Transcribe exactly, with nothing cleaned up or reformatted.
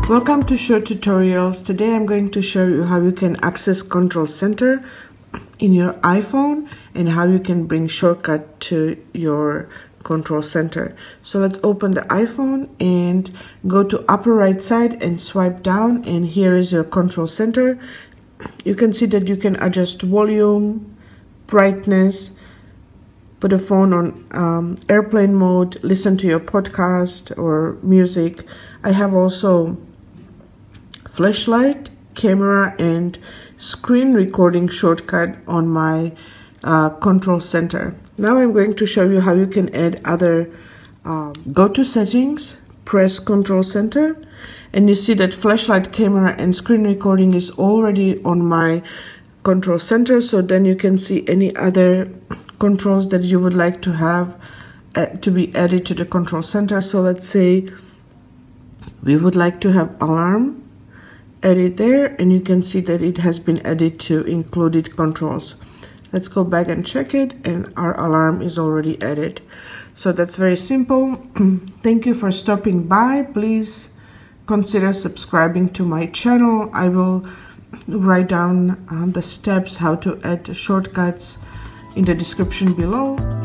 Welcome to Short Tutorials. Today I'm going to show you how you can access Control Center in your iPhone and how you can bring shortcut to your Control Center. So let's open the iPhone and go to upper right side and swipe down, and here is your Control Center. You can see that you can adjust volume, brightness, put a phone on um, airplane mode, listen to your podcast or music. I have also flashlight, camera, and screen recording shortcut on my uh, Control Center. Now I'm going to show you how you can add other. Um, go to settings, press Control Center, and you see that flashlight, camera, and screen recording is already on my Control Center. So then you can see any other controls that you would like to have uh, to be added to the Control Center. So let's say we would like to have alarm. Add it there, and you can see that it has been added to included controls. Let's go back and check it, and our alarm is already added. So that's very simple. Thank you for stopping by. Please consider subscribing to my channel. I will write down um, the steps how to add shortcuts in the description below.